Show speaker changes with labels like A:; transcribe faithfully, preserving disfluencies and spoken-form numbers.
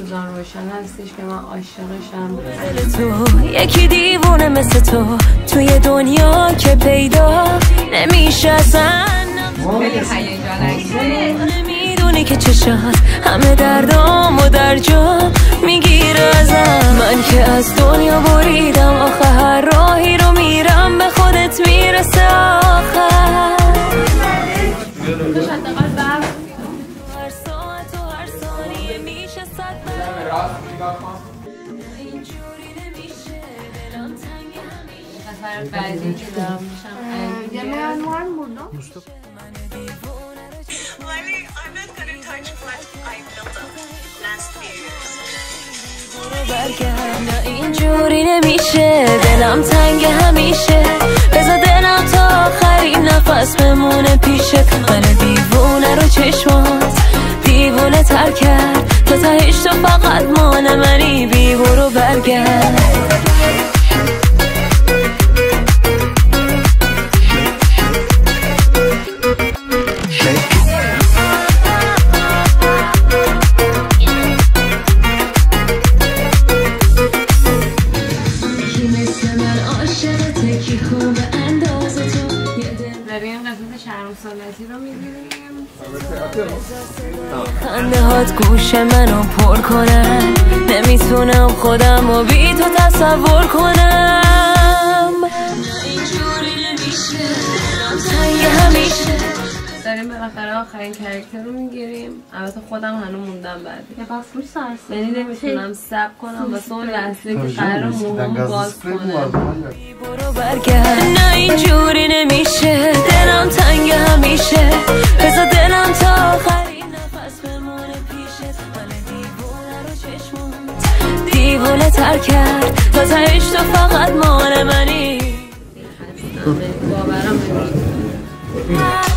A: روزان روشن هستش که من عاشقشم.
B: تو یکی دیوونه مثل تو توی دنیا که پیدا نمیشه اصلا.
A: خیلی هیجان انگیزه.
B: نمیدونی که چشات همه دردامو در جا میگیره ازم. من که از دنیا بریدم آخه هر راهی رو میرم به خودت میرسه آخر.
A: توش حداقل برف
B: هر ساعت و هر ثانیه میشه صد برف. اینجوری نمیشه دلم تنگ همیشه.
A: نفر بعدی که دارم میشم
C: yemeyen var mı burada?
D: Lily, I'm not gonna touch what I built up last few years.
B: نه اینجوری نمیشه دلم تنگ همیشه. بذار دلم تا آخرین نفس بمونه پیشت. من دیوونه رو چشمات دیوونه تر کرد تا تهش تو فقط مال منی. بی برو برگرد.
A: سالتی رو میگیریم.
B: خنده هات گوش منو پر کنن. نمیتونم خودم رو بی تو تصور کنم. اینجوری نمیشه تنگ همیشه.
A: داریم بالاخره آخرین کرکتر رو میگیریم. البته خودم هنوز موندم بعد
C: Ya bak fırsa aslında.
A: یعنی نمیتونم صبر کنم واسه اون لحظه که قرار موهامو باز کنم.
B: برو برگرد. نه اینجوری نمیشه دلم تنگ همیشه. بذار دلم تا آخرین نفس بمونه پیشت. من دیوونه رو چشمات دیوونه تر کرد تا تهش تو فقط مال منی.
A: باورم نمیشه.